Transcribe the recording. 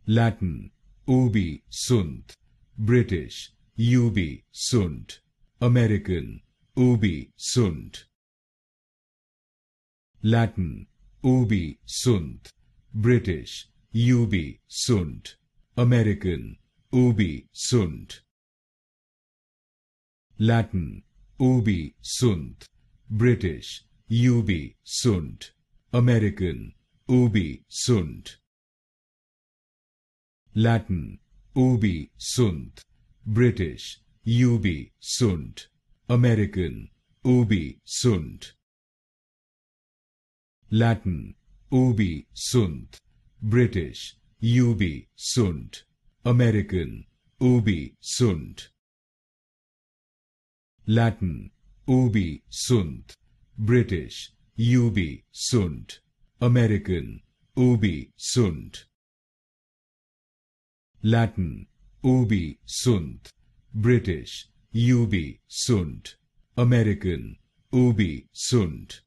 Latin, Ubi Sunt, British, Ubi Sunt, American, Ubi Sunt. Latin, Ubi Sunt, British, Ubi Sunt, American, Ubi Sunt. Latin, Ubi Sunt, British, Ubi Sunt, American, Ubi Sunt. Latin, Ubi Sunt, British, Ubi Sunt, American, Ubi Sunt. Latin, Ubi Sunt, British, Ubi Sunt, American, Ubi Sunt. Latin, Ubi Sunt, British, Ubi Sunt, American, Ubi Sunt. Latin, Ubi Sunt, British, Ubi Sunt, American, Ubi Sunt.